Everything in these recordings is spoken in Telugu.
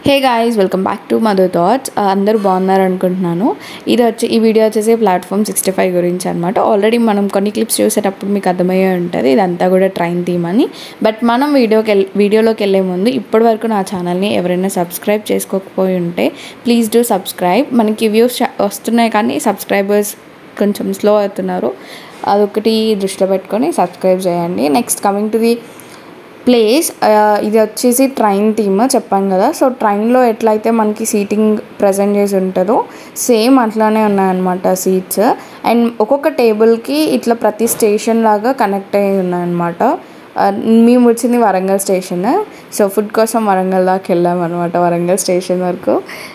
Hey guys, welcome back to Madhu Thoughts. అందరూ బాగున్నారు అనుకుంటున్నాను. ఈ వీడియో వచ్చేసి ప్లాట్ఫామ్ 65 గురించి అనమాట. ఆల్రెడీ మనం కొన్ని క్లిప్స్ చూసేటప్పుడు మీకు అర్థమయ్యే ఉంటుంది ఇదంతా కూడా ట్రైన్ థీమ్ అని. బట్ మనం వీడియోలోకి వెళ్ళే ముందు ఇప్పటి వరకు నా ఛానల్ని ఎవరైనా సబ్స్క్రైబ్ చేసుకోకపోయి ఉంటే ప్లీజ్ డూ సబ్స్క్రైబ్. మనకి వ్యూస్ వస్తున్నాయి కానీ సబ్స్క్రైబర్స్ కొంచెం స్లో అవుతున్నారు. అదొకటి దృష్టిలో పెట్టుకొని సబ్స్క్రైబ్ చేయండి. Next coming to the place, ఇది వచ్చేసి ట్రైన్ థీమ్ చెప్పాను కదా. సో ట్రైన్లో ఎట్లయితే మనకి సీటింగ్ ప్రజెంట్ చేసి ఉంటుందో సేమ్ అట్లానే ఉన్నాయన్నమాట సీట్స్. అండ్ ఒక్కొక్క టేబుల్కి ఇట్లా ప్రతి స్టేషన్ లాగా కనెక్ట్ అయ్యి ఉన్నాయన్నమాట. మేము వచ్చింది వరంగల్ స్టేషన్. సో ఫుడ్ కోసం వరంగల్ దాకా వెళ్ళాం అనమాట. వరంగల్ స్టేషన్ వరకు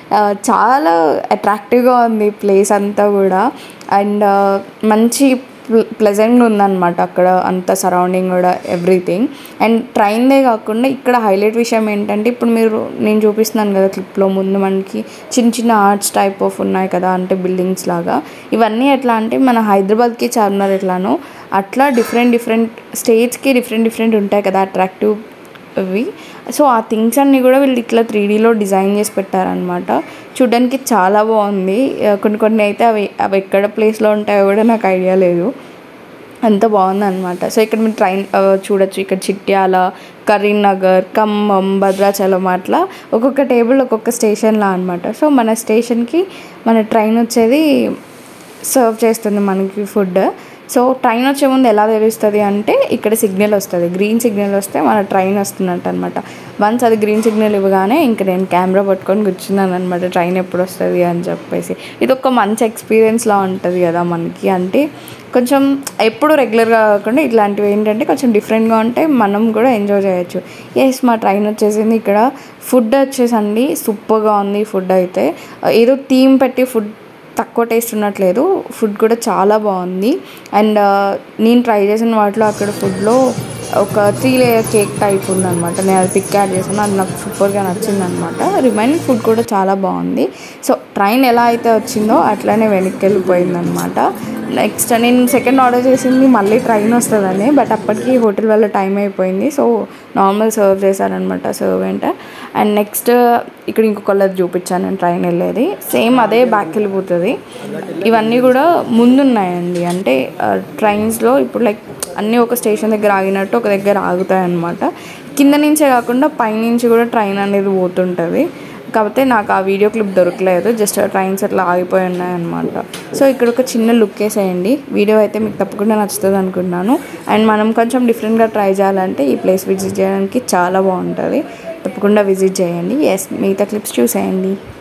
చాలా అట్రాక్టివ్గా ఉంది ప్లేస్ అంతా కూడా. అండ్ మంచి ప్లెజెంట్గా ఉందన్నమాట అక్కడ అంత సరౌండింగ్ కూడా ఎవ్రీథింగ్. అండ్ ట్రైన్దే కాకుండా ఇక్కడ హైలైట్ విషయం ఏంటంటే, ఇప్పుడు నేను చూపిస్తున్నాను కదా క్లిప్లో ముందు మనకి చిన్న చిన్న ఆర్ట్స్ టైప్ ఆఫ్ ఉన్నాయి కదా, అంటే బిల్డింగ్స్ లాగా. ఇవన్నీ ఎట్లా అంటే మన హైదరాబాద్కి చార్మినార్ ఎట్లానో అట్లా డిఫరెంట్ స్టేట్స్కి డిఫరెంట్ ఉంటాయి కదా అట్రాక్టివ్ అవి. సో ఆ థింగ్స్ అన్నీ కూడా వీళ్ళు ఇట్లా 3Dలో డిజైన్ చేసి పెట్టారనమాట. చూడడానికి చాలా బాగుంది. కొన్ని అయితే అవి ఎక్కడ ప్లేస్లో ఉంటాయో కూడా నాకు ఐడియా లేదు, అంత బాగుంది అనమాట. సో ఇక్కడ మీరు ట్రైన్ చూడొచ్చు. ఇక్కడ చిట్యాల, కరీంనగర్, ఖమ్మం, భద్రాచలం అట్లా ఒక్కొక్క టేబుల్ ఒక్కొక్క స్టేషన్లా అనమాట. సో మన స్టేషన్కి మన ట్రైన్ వచ్చేది సర్వ్ చేస్తుంది మనకి ఫుడ్. సో ట్రైన్ వచ్చే ముందు ఎలా తెలుస్తుంది అంటే, ఇక్కడ సిగ్నల్ వస్తుంది, గ్రీన్ సిగ్నల్ వస్తే మన ట్రైన్ వస్తున్నట్టు అనమాట. వన్స్ అది గ్రీన్ సిగ్నల్ ఇవ్వగానే ఇంక నేను కెమెరా పట్టుకొని కూర్చున్నాను అనమాట, ట్రైన్ ఎప్పుడు వస్తుంది అని చెప్పేసి. ఇది ఒక మంచి ఎక్స్పీరియన్స్లా ఉంటుంది కదా మనకి. అంటే కొంచెం ఎప్పుడు రెగ్యులర్గా కాకుండా ఇట్లాంటివి ఏంటంటే కొంచెం డిఫరెంట్గా ఉంటే మనం కూడా ఎంజాయ్ చేయొచ్చు. ఎస్, మా ట్రైన్ వచ్చేసింది. ఇక్కడ ఫుడ్ వచ్చేసండి సూపర్గా ఉంది. ఫుడ్ అయితే ఏదో థీమ్ పెట్టి ఫుడ్ తక్కువ టేస్ట్ ఉన్నట్లేదు, ఫుడ్ కూడా చాలా బాగుంది. అండ్ నేను ట్రై చేసిన వాటిలో అక్కడ ఫుడ్లో ఒక 3 లేయర్ కేక్ టైప్ ఉందన్నమాట. నేను అది పిక్ యాడ్ చేసాను, అది నాకు సూపర్గా నచ్చింది అనమాట. రిమైనింగ్ ఫుడ్ కూడా చాలా బాగుంది. సో ట్రైన్ ఎలా అయితే వచ్చిందో అట్లానే వెనక్కి వెళ్ళిపోయిందనమాట. నెక్స్ట్ నేను సెకండ్ ఆర్డర్ చేసింది మళ్ళీ ట్రైన్ వస్తుందని, బట్ అప్పటికి హోటల్ వల్ల టైం అయిపోయింది. సో నార్మల్ సర్వ్ చేశారనమాట సర్వెంట్. అండ్ నెక్స్ట్ ఇక్కడ ఇంకొకళ్ళది చూపించాను నేను ట్రైన్ వెళ్ళేది, సేమ్ అదే బ్యాక్ వెళ్ళిపోతుంది. ఇవన్నీ కూడా ముందున్నాయండి. అంటే ట్రైన్స్లో ఇప్పుడు లైక్ అన్నీ ఒక స్టేషన్ దగ్గర ఆగినట్టు ఒక దగ్గర ఆగుతాయి అన్నమాట. కింద నుంచే కాకుండా పైనుంచి కూడా ట్రైన్ అనేది పోతుంటుంది. కాకపోతే నాకు ఆ వీడియో క్లిప్ దొరకలేదు, జస్ట్ ట్రైన్స్ అట్లా ఆగిపోయి ఉన్నాయన్నమాట. సో ఇక్కడ ఒక చిన్న లుక్ వేసేయండి. వీడియో అయితే మీకు తప్పకుండా నచ్చుతుంది అనుకుంటున్నాను. అండ్ మనం కొంచెం డిఫరెంట్గా ట్రై చేయాలంటే ఈ ప్లేస్ విజిట్ చేయడానికి చాలా బాగుంటుంది. తప్పకుండా విజిట్ చేయండి. ఎస్, మిగతా క్లిప్స్ చూసేయండి.